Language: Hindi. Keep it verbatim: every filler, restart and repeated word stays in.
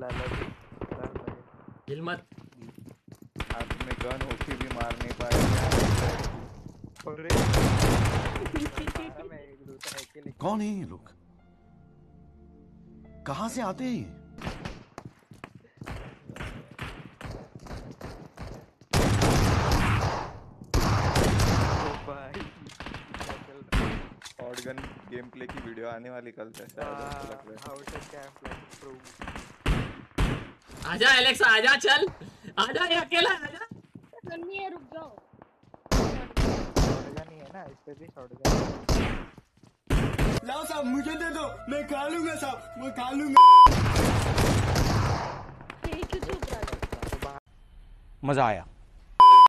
हिल मत। हाथ में गन होके भी मार नहीं पाया। कौन है ये लोग? कहां से आते हैं? शॉटगन गेम प्ले की वीडियो आने वाली कल से शायद। आजा एलेक्स, आजा, चल आजा, ये अकेला आजा। नहीं है, रुक जाओ। नहीं है ना, इस पे भी शॉटगन। लाओ साहब, मुझे दे दो, मैं खा लूंगा साहब, मैं खा लूंगा। क्यों चुप रहा? मजा आया।